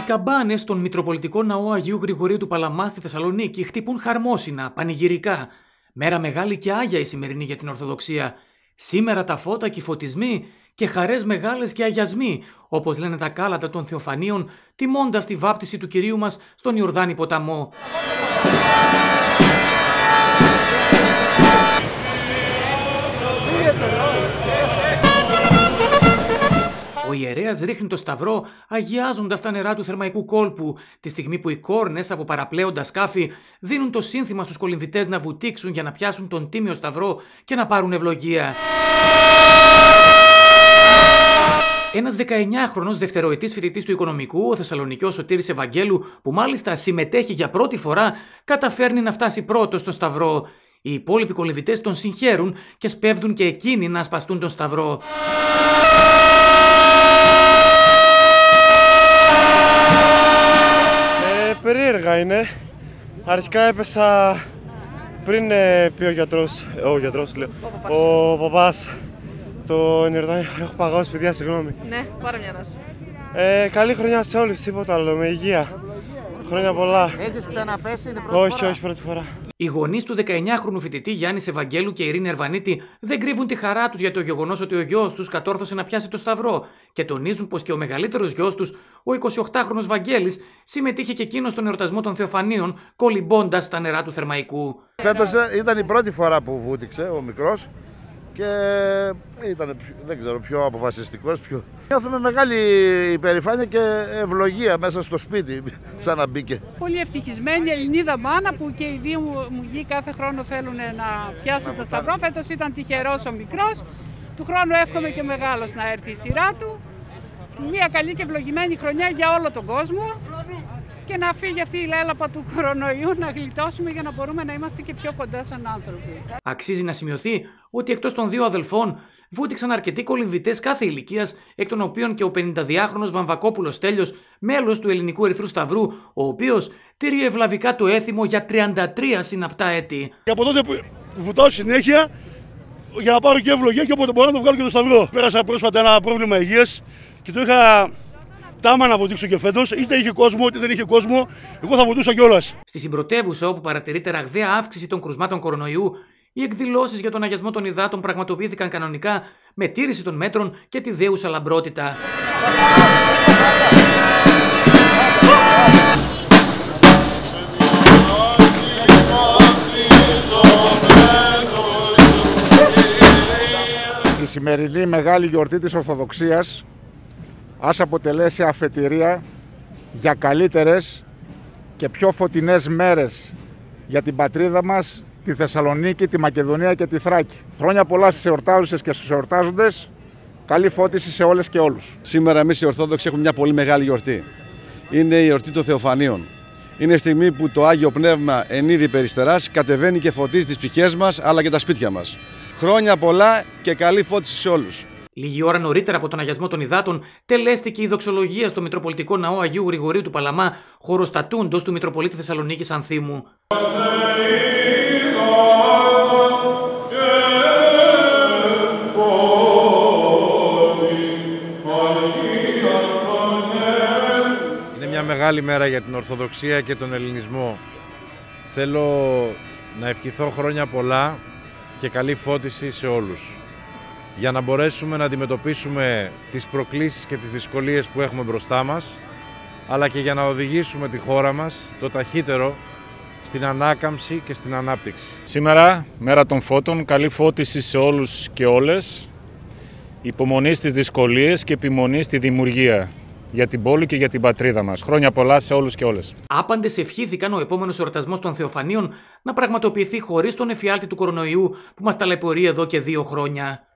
Οι καμπάνες στον Μητροπολιτικό Ναό Αγίου Γρηγορίου του Παλαμά στη Θεσσαλονίκη χτυπούν χαρμόσυνα, πανηγυρικά. Μέρα μεγάλη και άγια η σημερινή για την Ορθοδοξία. Σήμερα τα φώτα και οι φωτισμοί και χαρές μεγάλες και αγιασμοί, όπως λένε τα κάλατα των Θεοφανίων, τιμώντας τη βάπτιση του Κυρίου μας στον Ιορδάνη ποταμό. Ο ιερέας ρίχνει το σταυρό αγιάζοντας τα νερά του Θερμαϊκού κόλπου, τη στιγμή που οι κόρνες από παραπλέοντα σκάφη δίνουν το σύνθημα στους κολυμβητές να βουτήξουν για να πιάσουν τον τίμιο σταυρό και να πάρουν ευλογία. Ένας 19χρονος δευτεροετής φοιτητής του Οικονομικού, ο Θεσσαλονικιός Σωτήρης Ευαγγέλου, που μάλιστα συμμετέχει για πρώτη φορά, καταφέρνει να φτάσει πρώτος στο σταυρό. Οι υπόλοιποι κολυμβητές τον συγχαίρουν και σπέβδουν και εκείνοι να ασπαστούν τον σταυρό. Περίεργα είναι. Αρχικά έπεσα πριν πει ο παπάς το Ιορδάνη. Έχω παγώσει, παιδιά, συγγνώμη. Ναι, πάρε μια ανάσα. Καλή χρονιά σε όλους, τίποτα άλλο, με υγεία. Χρόνια πολλά. Έχεις ξαναπέσει, είναι πρώτη φορά? Όχι, πρώτη φορά. Οι γονείς του 19χρονου φοιτητή Γιάννη Ευαγγέλου και Ειρήνη Ερβανίτη δεν κρύβουν τη χαρά τους για το γεγονός ότι ο γιος τους κατόρθωσε να πιάσει το σταυρό και τονίζουν πως και ο μεγαλύτερος γιος τους, ο 28χρονος Βαγγέλης, συμμετείχε και εκείνος στον εορτασμό των Θεοφανίων, κολυμπώντας στα νερά του Θερμαϊκού. Φέτος ήταν η πρώτη φορά που βούτυξε ο μικρός και ήταν, δεν ξέρω, πιο αποφασιστικός. Νιώθουμε μεγάλη υπερηφάνεια και ευλογία μέσα στο σπίτι, σαν να μπήκε. Πολύ ευτυχισμένη Ελληνίδα μάνα που και οι δύο μου γη κάθε χρόνο θέλουν να πιάσουν το σταυρό. Φέτος ήταν τυχερός ο μικρός, του χρόνου εύχομαι και ο μεγάλος να έρθει η σειρά του. Μια καλή και ευλογημένη χρονιά για όλο τον κόσμο και να φύγει αυτή η λέλαπα του κορονοϊού, να γλιτώσουμε για να μπορούμε να είμαστε και πιο κοντά σαν άνθρωποι. Αξίζει να σημειωθεί ότι εκτός των δύο αδελφών βούτυξαν αρκετοί κολυμβητές κάθε ηλικίας, εκ των οποίων και ο 52χρονος Βαμβακόπουλος Στέλιος, μέλος του Ελληνικού Ερυθρού Σταυρού, ο οποίος τηρεί ευλαβικά το έθιμο για 33 συναπτά έτη. Και από τότε που βουτάω συνέχεια για να πάρω και ευλογία και όποτε μπορώ να το βγάλω και το σταυρό. Πέρασα πρόσφατα ένα πρόβλημα υγείας και το είχα τάμα να βουτήξω και φέτος, είτε είχε κόσμο είτε δεν είχε κόσμο, εγώ θα βουτούσα κιόλας. Στη συμπρωτεύουσα, όπου παρατηρείται ραγδαία αύξηση των κρουσμάτων κορονοϊού, οι εκδηλώσεις για τον αγιασμό των υδάτων πραγματοποιήθηκαν κανονικά με τήρηση των μέτρων και τη δέουσα λαμπρότητα. Η σημερινή μεγάλη γιορτή της Ορθοδοξίας ας αποτελέσει αφετηρία για καλύτερες και πιο φωτεινές μέρες για την πατρίδα μας, τη Θεσσαλονίκη, τη Μακεδονία και τη Θράκη. Χρόνια πολλά στις εορτάζουσες και στους εορτάζοντες. Καλή φώτιση σε όλες και όλους. Σήμερα εμείς οι Ορθόδοξοι έχουμε μια πολύ μεγάλη γιορτή. Είναι η γιορτή των Θεοφανίων. Είναι στιγμή που το Άγιο Πνεύμα εν είδη περιστεράς κατεβαίνει και φωτίζει τις ψυχές μας αλλά και τα σπίτια μας. Χρόνια πολλά και καλή φώτιση σε όλους. Λίγη ώρα νωρίτερα από τον αγιασμό των υδάτων, τελέστηκε η δοξολογία στο Μητροπολιτικό Ναό Αγίου Γρηγορίου του Παλαμά, χωροστατούντος του Μητροπολίτη Θεσσαλονίκης Ανθίμου. Είναι μια μεγάλη μέρα για την Ορθοδοξία και τον Ελληνισμό. Θέλω να ευχηθώ χρόνια πολλά και καλή φώτιση σε όλους, για να μπορέσουμε να αντιμετωπίσουμε τις προκλήσεις και τις δυσκολίες που έχουμε μπροστά μας, αλλά και για να οδηγήσουμε τη χώρα μας το ταχύτερο στην ανάκαμψη και στην ανάπτυξη. Σήμερα, μέρα των φώτων, καλή φώτιση σε όλους και όλες, υπομονή στις δυσκολίες και επιμονή στη δημιουργία για την πόλη και για την πατρίδα μας. Χρόνια πολλά σε όλους και όλες. Άπαντες ευχήθηκαν ο επόμενος εορτασμός των Θεοφανίων να πραγματοποιηθεί χωρίς τον εφιάλτη του κορονοϊού που μας ταλαιπωρεί εδώ και 2 χρόνια.